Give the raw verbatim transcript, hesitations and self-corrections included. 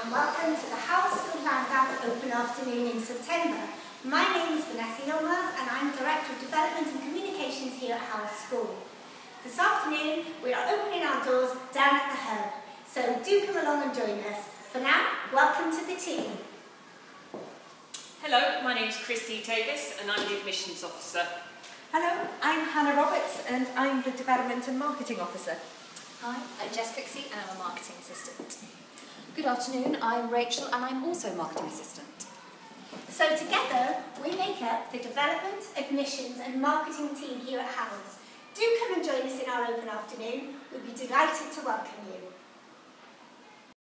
and welcome to the Howell School Landau Open Afternoon in September. My name is Vanessa Yilmaz and I'm Director of Development and Communications here at Howell School. This afternoon we are opening our doors down at the Hub, so do come along and join us. For now, welcome to the team. Hello, my name is Chrissy Tagus and I'm the Admissions Officer. Hello, I'm Hannah Roberts and I'm the Development and Marketing Officer. Hi, I'm Jess Pixie and I'm a Marketing Assistant. Good afternoon, I'm Rachel and I'm also Marketing Assistant. So together we make up the Development, Admissions and Marketing team here at Howell's. Do come and join us in our open afternoon. We'd be delighted to welcome you.